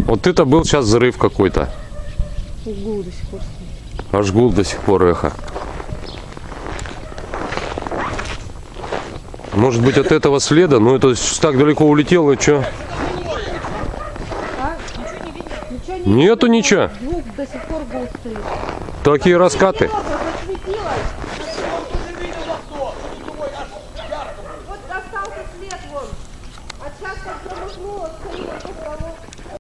Вот это был сейчас взрыв какой-то. Гул до сих пор стоит. Аж гул до сих пор эхо. Может быть от этого следа? Ну это так далеко улетело, и что? А? Ничего не видно? Нету ничего. Звук до сих пор гул стоит. Такие раскаты. Засветилось.